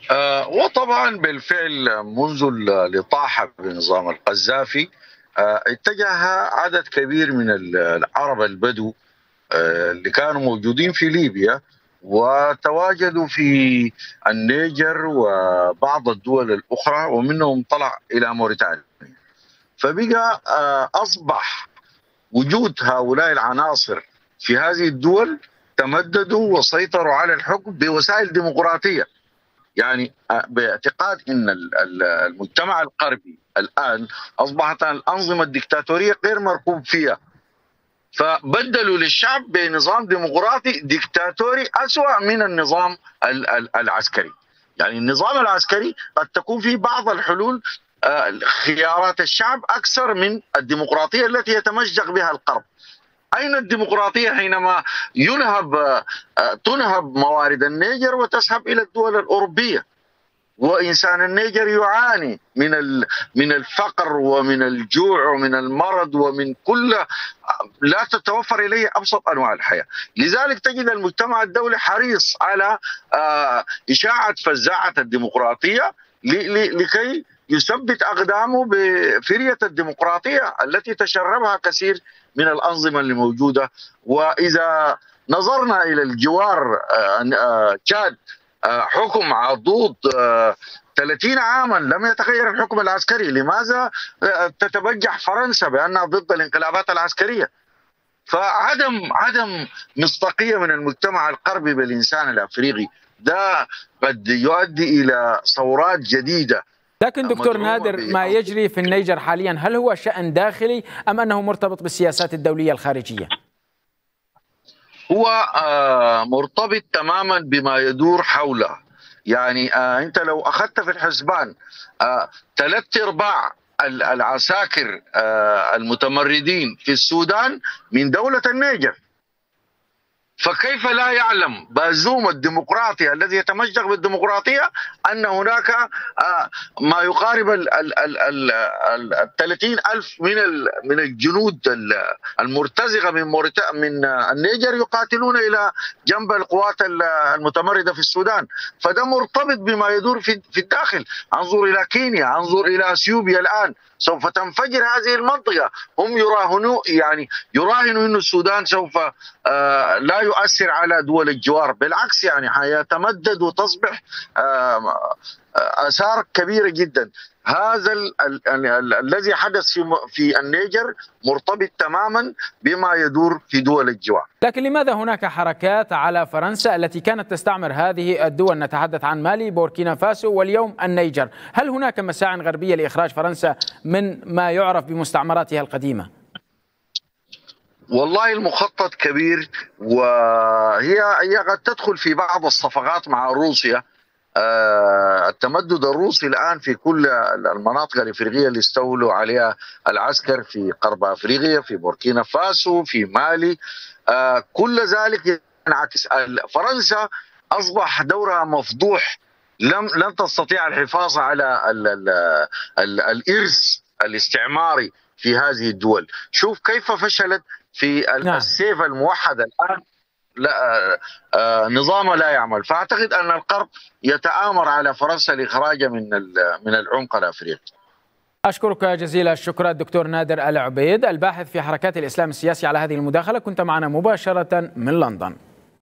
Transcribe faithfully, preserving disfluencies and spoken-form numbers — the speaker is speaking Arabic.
آه، وطبعا بالفعل منذ الإطاحة بنظام القذافي آه، اتجه عدد كبير من العرب البدو آه، اللي كانوا موجودين في ليبيا وتواجدوا في النيجر وبعض الدول الأخرى، ومنهم طلع إلى موريتانيا. فبقى آه، أصبح وجود هؤلاء العناصر في هذه الدول تمددوا وسيطروا على الحكم بوسائل ديمقراطية. يعني باعتقاد ان المجتمع الغربي الان اصبحت الانظمه الدكتاتوريه غير مرغوب فيها، فبدلوا للشعب بنظام ديمقراطي دكتاتوري اسوأ من النظام العسكري. يعني النظام العسكري قد تكون فيه بعض الحلول، خيارات الشعب اكثر من الديمقراطيه التي يتمجق بها الغرب. أين الديمقراطية حينما ينهب تنهب موارد النيجر وتسحب إلى الدول الأوروبية، وإنسان النيجر يعاني من من الفقر ومن الجوع ومن المرض ومن كل، لا تتوفر إليه أبسط أنواع الحياة. لذلك تجد المجتمع الدولي حريص على إشاعة فزاعة الديمقراطية لكي يثبت أقدامه بفرية الديمقراطية التي تشربها كثير من الأنظمة اللي موجودة. وإذا نظرنا إلى الجوار تشاد، حكم عضوض ثلاثين عاما لم يتغير الحكم العسكري، لماذا تتبجح فرنسا بأنها ضد الانقلابات العسكرية؟ فعدم عدم مصداقية من المجتمع الغربي بالإنسان الأفريقي ده قد يؤدي إلى ثورات جديدة. لكن دكتور نادر، ما يجري في النيجر حاليا هل هو شأن داخلي أم أنه مرتبط بالسياسات الدولية الخارجية؟ هو مرتبط تماما بما يدور حوله. يعني أنت لو أخذت في الحسبان ثلاث أرباع العساكر المتمردين في السودان من دولة النيجر، فكيف لا يعلم بازوم الديمقراطي الذي يتمجق بالديمقراطية أن هناك ما يقارب ال ثلاثين ألف من من الجنود المرتزقة من من النيجر يقاتلون إلى جنب القوات المتمردة في السودان. فده مرتبط بما يدور في في الداخل. انظر إلى كينيا، انظر إلى اثيوبيا الآن سوف تنفجر هذه المنطقة. هم يراهنوا يعني يراهنوا أن السودان سوف آه لا يؤثر على دول الجوار، بالعكس يعني حيتمدد وتصبح آه آثار كبيرة جدا. هذا ال ال ال الذي حدث في في النيجر مرتبط تماما بما يدور في دول الجوار. لكن لماذا هناك حركات على فرنسا التي كانت تستعمر هذه الدول؟ نتحدث عن مالي، بوركينا فاسو، واليوم النيجر. هل هناك مساع غربية لإخراج فرنسا من ما يعرف بمستعمراتها القديمة؟ والله المخطط كبير، وهي هي قد تدخل في بعض الصفقات مع روسيا. التمدد الروسي الآن في كل المناطق الإفريقية اللي استولوا عليها العسكر في غرب أفريقيا، في بوركينا فاسو، في مالي، كل ذلك ينعكس. فرنسا أصبح دورها مفضوح، لم لن تستطيع الحفاظ على ال ال ال الإرث الاستعماري في هذه الدول. شوف كيف فشلت في السيف الموحد الآن، لا آه نظام لا يعمل. فاعتقد ان الغرب يتآمر على فرنسا لاخراجها من من العمق الافريقي. اشكرك جزيل الشكر الدكتور نادر العبيد، الباحث في حركات الاسلام السياسي، على هذه المداخله. كنت معنا مباشره من لندن.